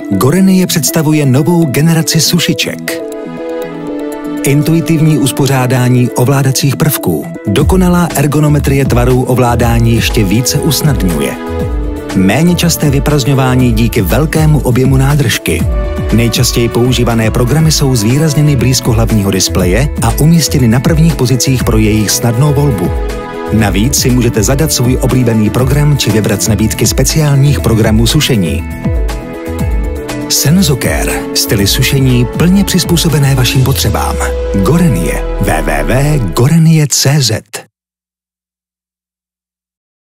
Gorenie představuje novou generaci sušiček. Intuitivní uspořádání ovládacích prvků, dokonalá ergonometrie tvarů ovládání ještě více usnadňuje. Méně časté vyprazdňování díky velkému objemu nádržky. Nejčastěji používané programy jsou zvýrazněny blízko hlavního displeje a umístěny na prvních pozicích pro jejich snadnou volbu. Navíc si můžete zadat svůj oblíbený program či vybrat z nabídky speciálních programů sušení. Senzocare, styly sušení plně přizpůsobené vašim potřebám. Gorenie, www.gorenie.cz